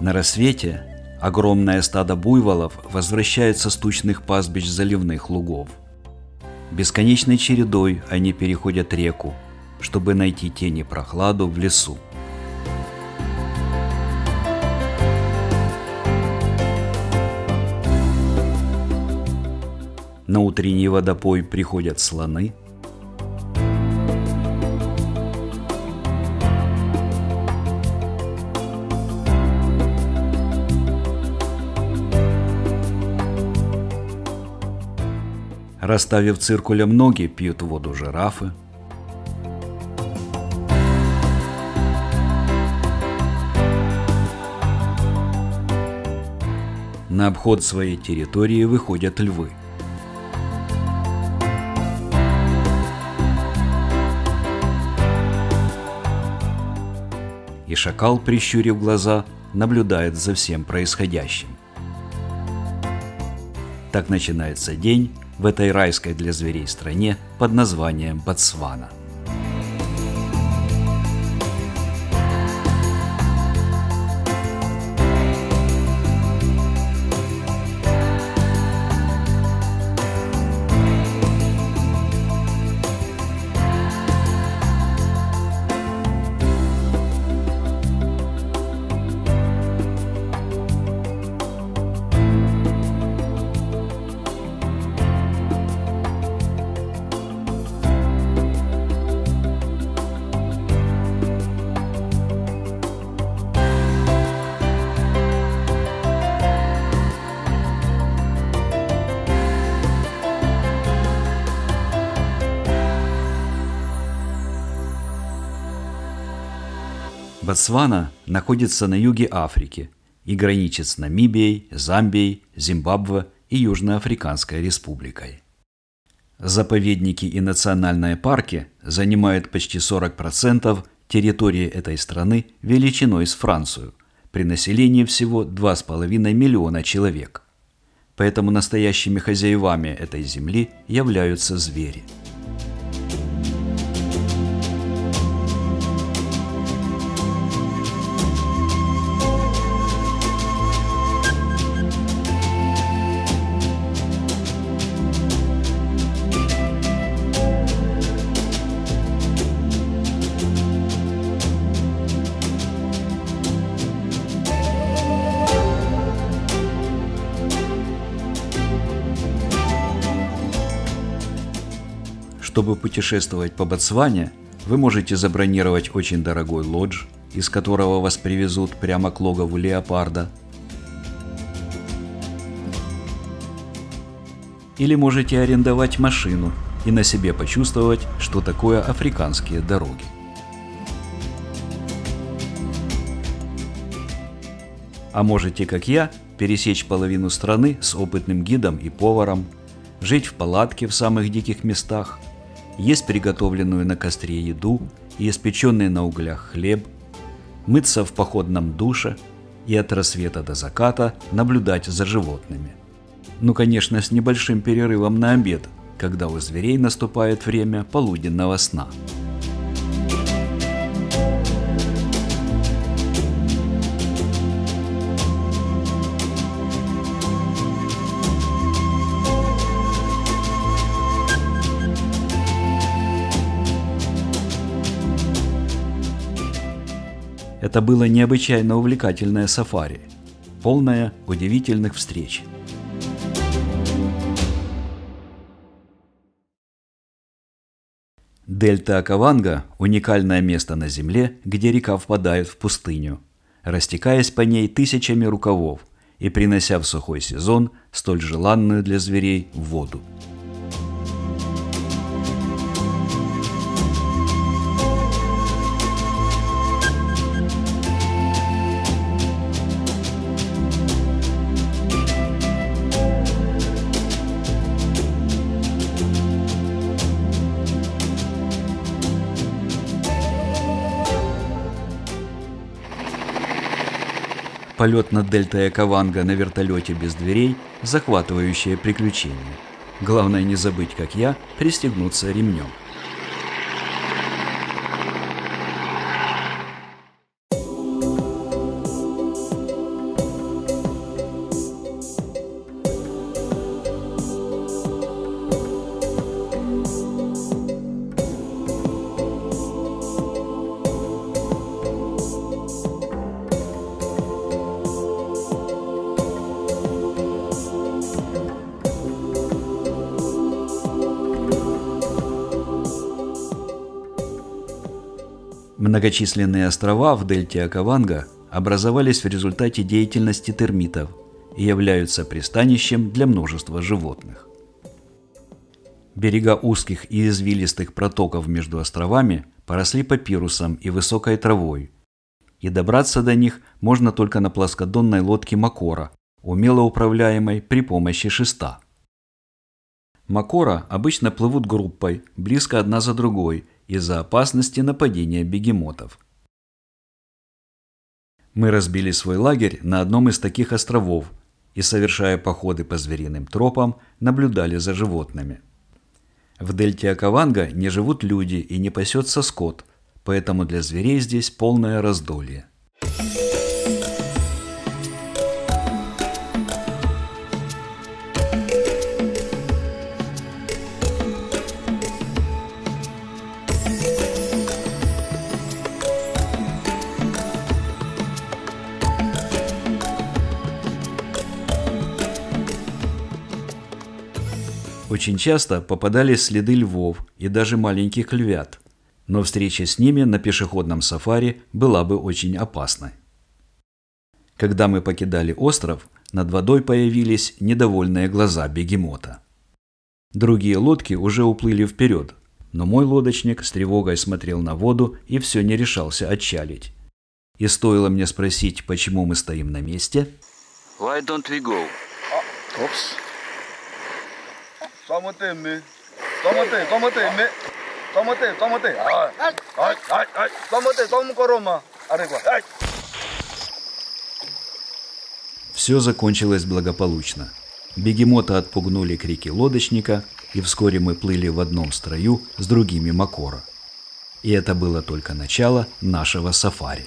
На рассвете огромное стадо буйволов возвращается с тучных пастбищ заливных лугов. Бесконечной чередой они переходят реку, чтобы найти тень и прохладу в лесу. На утренний водопой приходят слоны. Расставив циркулем ноги, пьют воду жирафы. На обход своей территории выходят львы. И шакал, прищурив глаза, наблюдает за всем происходящим. Так начинается день в этой райской для зверей стране под названием Ботсвана. Ботсвана находится на юге Африки и граничит с Намибией, Замбией, Зимбабве и Южноафриканской республикой. Заповедники и национальные парки занимают почти 40% территории этой страны величиной с Францию, при населении всего 2,5 миллиона человек. Поэтому настоящими хозяевами этой земли являются звери. Чтобы путешествовать по Ботсване, вы можете забронировать очень дорогой лодж, из которого вас привезут прямо к логову леопарда. Или можете арендовать машину и на себе почувствовать, что такое африканские дороги. А можете, как я, пересечь половину страны с опытным гидом и поваром, жить в палатке в самых диких местах, есть приготовленную на костре еду и испеченный на углях хлеб, мыться в походном душе и от рассвета до заката наблюдать за животными. Ну, конечно, с небольшим перерывом на обед, когда у зверей наступает время полуденного сна. Это было необычайно увлекательное сафари, полное удивительных встреч. Дельта Окаванго – уникальное место на Земле, где река впадает в пустыню, растекаясь по ней тысячами рукавов и принося в сухой сезон столь желанную для зверей воду. Полет над дельтой Окаванго на вертолете без дверей – захватывающее приключение. Главное не забыть, как я, пристегнуться ремнем. Многочисленные острова в дельте Окаванго образовались в результате деятельности термитов и являются пристанищем для множества животных. Берега узких и извилистых протоков между островами поросли папирусом и высокой травой, и добраться до них можно только на плоскодонной лодке Макора, умело управляемой при помощи шеста. Макора обычно плывут группой, близко одна за другой, из-за опасности нападения бегемотов. Мы разбили свой лагерь на одном из таких островов и, совершая походы по звериным тропам, наблюдали за животными. В дельте Окаванго не живут люди и не пасется скот, поэтому для зверей здесь полное раздолье. Очень часто попадались следы львов и даже маленьких львят, но встреча с ними на пешеходном сафари была бы очень опасной. Когда мы покидали остров, над водой появились недовольные глаза бегемота. Другие лодки уже уплыли вперед, но мой лодочник с тревогой смотрел на воду и все не решался отчалить. И стоило мне спросить, почему мы стоим на месте. Why don't we go? Oops. Все закончилось благополучно. Бегемота отпугнули крики лодочника, и вскоре мы плыли в одном строю с другими Макора. И это было только начало нашего сафари.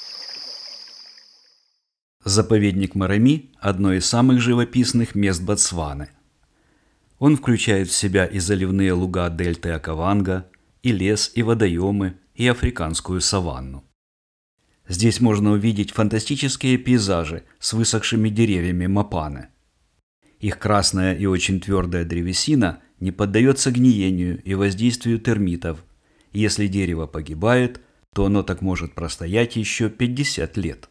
Заповедник Мареми – одно из самых живописных мест Ботсваны. Он включает в себя и заливные луга дельты Окаванго, и лес, и водоемы, и африканскую саванну. Здесь можно увидеть фантастические пейзажи с высохшими деревьями мапаны. Их красная и очень твердая древесина не поддается гниению и воздействию термитов. И если дерево погибает, то оно так может простоять еще 50 лет.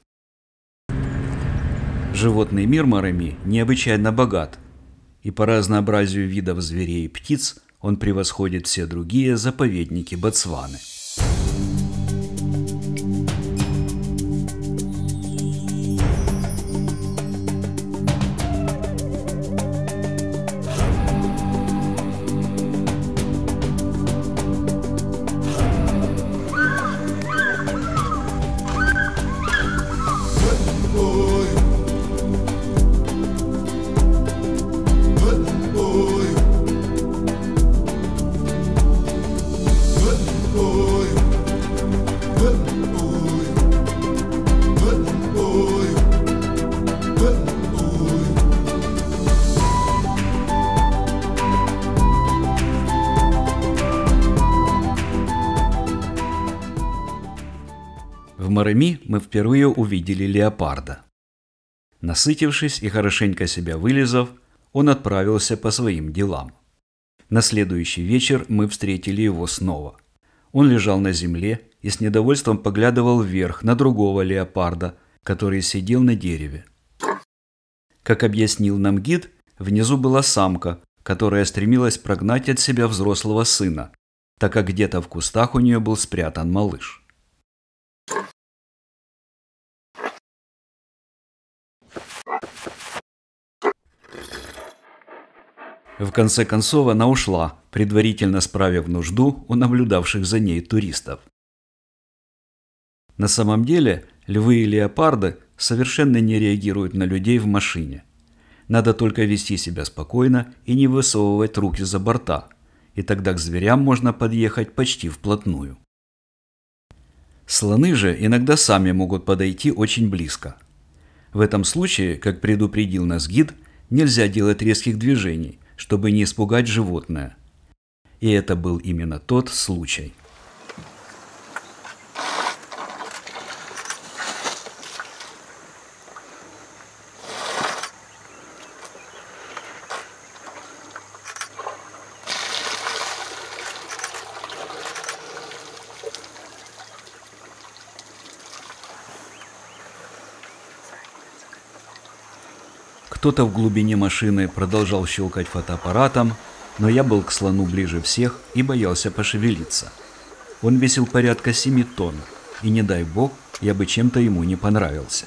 Животный мир Мареми необычайно богат, и по разнообразию видов зверей и птиц он превосходит все другие заповедники Ботсваны. В Мареми мы впервые увидели леопарда. Насытившись и хорошенько себя вылизав, он отправился по своим делам. На следующий вечер мы встретили его снова. Он лежал на земле и с недовольством поглядывал вверх на другого леопарда, который сидел на дереве. Как объяснил нам гид, внизу была самка, которая стремилась прогнать от себя взрослого сына, так как где-то в кустах у нее был спрятан малыш. В конце концов она ушла, предварительно справив нужду у наблюдавших за ней туристов. На самом деле львы и леопарды совершенно не реагируют на людей в машине. Надо только вести себя спокойно и не высовывать руки за борта, и тогда к зверям можно подъехать почти вплотную. Слоны же иногда сами могут подойти очень близко. В этом случае, как предупредил нас гид, нельзя делать резких движений, чтобы не испугать животное. И это был именно тот случай. Кто-то в глубине машины продолжал щелкать фотоаппаратом, но я был к слону ближе всех и боялся пошевелиться. Он весил порядка 7 тонн, и не дай бог, я бы чем-то ему не понравился.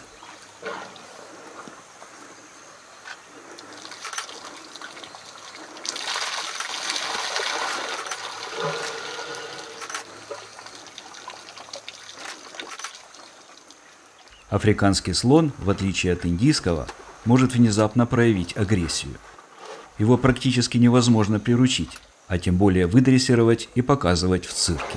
Африканский слон, в отличие от индийского, может внезапно проявить агрессию. Его практически невозможно приручить, а тем более выдрессировать и показывать в цирке.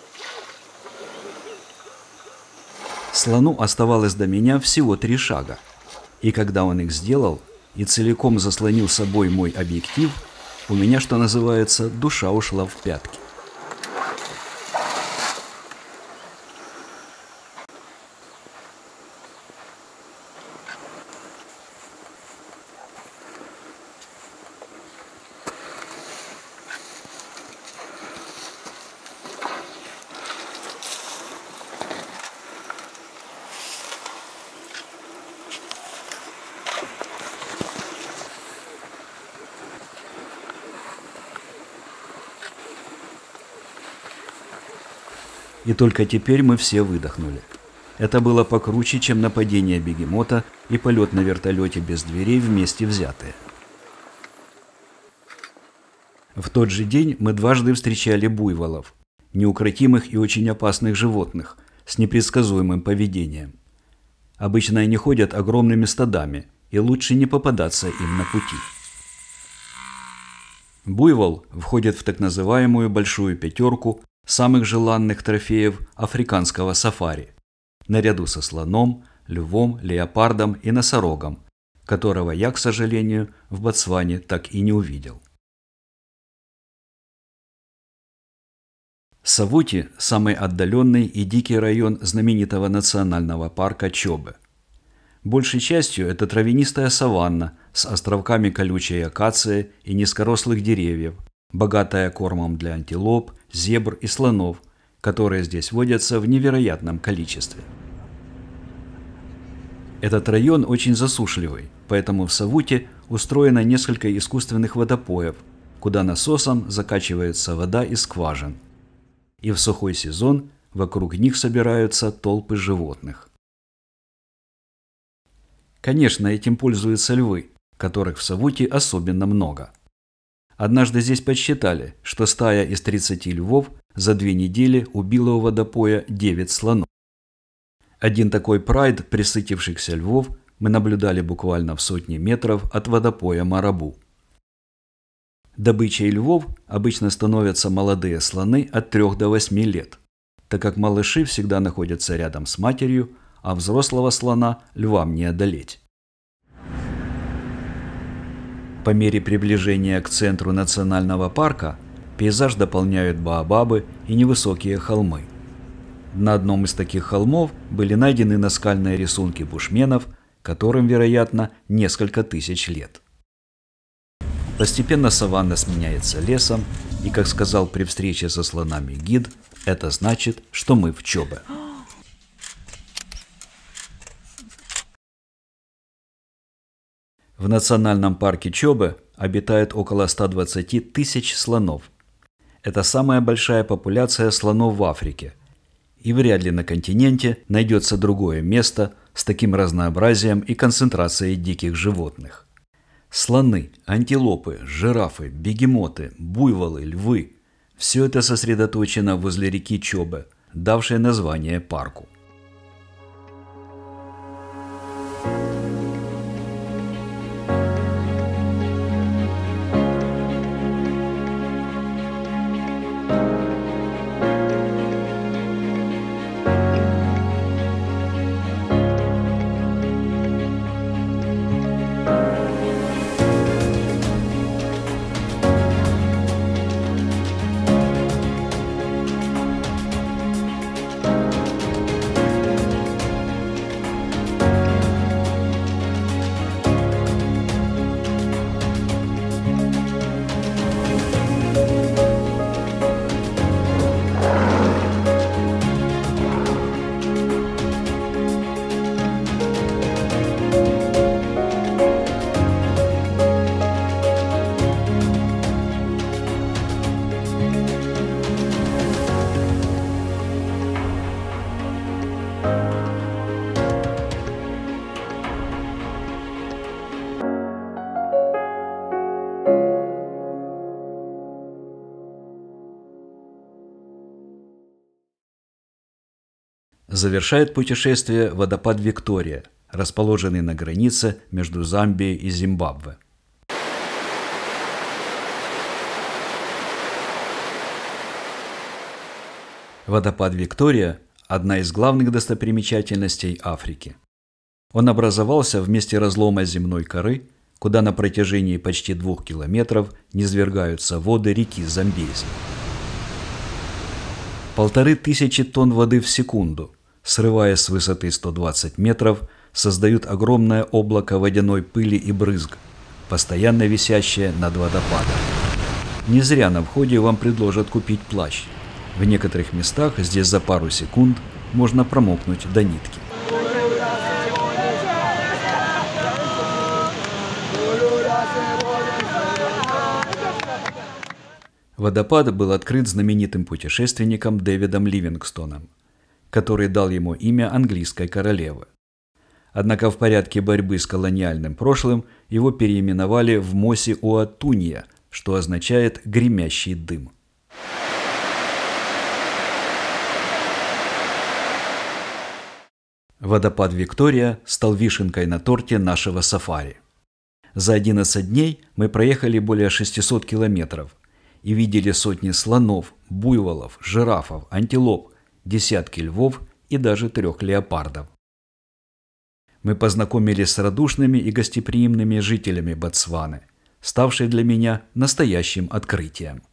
Слону оставалось до меня всего 3 шага, и когда он их сделал и целиком заслонил собой мой объектив, у меня, что называется, душа ушла в пятки. И только теперь мы все выдохнули. Это было покруче, чем нападение бегемота и полет на вертолете без дверей вместе взятые. В тот же день мы дважды встречали буйволов, неукротимых и очень опасных животных, с непредсказуемым поведением. Обычно они ходят огромными стадами, и лучше не попадаться им на пути. Буйвол входит в так называемую большую пятерку самых желанных трофеев африканского сафари, наряду со слоном, львом, леопардом и носорогом, которого я, к сожалению, в Ботсване так и не увидел. Савути – самый отдаленный и дикий район знаменитого национального парка Чобе. Большей частью это травянистая саванна с островками колючей акации и низкорослых деревьев, богатая кормом для антилоп, зебр и слонов, которые здесь водятся в невероятном количестве. Этот район очень засушливый, поэтому в Савуте устроено несколько искусственных водопоев, куда насосом закачивается вода из скважин. И в сухой сезон вокруг них собираются толпы животных. Конечно, этим пользуются львы, которых в Савуте особенно много. Однажды здесь подсчитали, что стая из 30 львов за 2 недели убила у водопоя 9 слонов. Один такой прайд пресытившихся львов мы наблюдали буквально в сотне метров от водопоя Марабу. Добычей львов обычно становятся молодые слоны от 3 до 8 лет, так как малыши всегда находятся рядом с матерью, а взрослого слона львам не одолеть. По мере приближения к центру национального парка пейзаж дополняют баобабы и невысокие холмы. На одном из таких холмов были найдены наскальные рисунки бушменов, которым, вероятно, несколько тысяч лет. Постепенно саванна сменяется лесом, и, как сказал при встрече со слонами гид, это значит, что мы в Чобе. В национальном парке Чобе обитает около 120 тысяч слонов. Это самая большая популяция слонов в Африке, и вряд ли на континенте найдется другое место с таким разнообразием и концентрацией диких животных. Слоны, антилопы, жирафы, бегемоты, буйволы, львы – все это сосредоточено возле реки Чобе, давшей название парку. Завершает путешествие водопад Виктория, расположенный на границе между Замбией и Зимбабве. Водопад Виктория – одна из главных достопримечательностей Африки. Он образовался в месте разлома земной коры, куда на протяжении почти 2 километров низвергаются воды реки Замбези. 1500 тонн воды в секунду, срываясь с высоты 120 метров, создают огромное облако водяной пыли и брызг, постоянно висящее над водопадом. Не зря на входе вам предложат купить плащ. В некоторых местах здесь за пару секунд можно промокнуть до нитки. Водопад был открыт знаменитым путешественником Дэвидом Ливингстоном, который дал ему имя английской королевы. Однако в порядке борьбы с колониальным прошлым его переименовали в Моси-Уатунья, что означает «гремящий дым». Водопад Виктория стал вишенкой на торте нашего сафари. За 11 дней мы проехали более 600 километров и видели сотни слонов, буйволов, жирафов, антилоп, десятки львов и даже 3 леопардов. Мы познакомились с радушными и гостеприимными жителями Ботсваны, ставшей для меня настоящим открытием.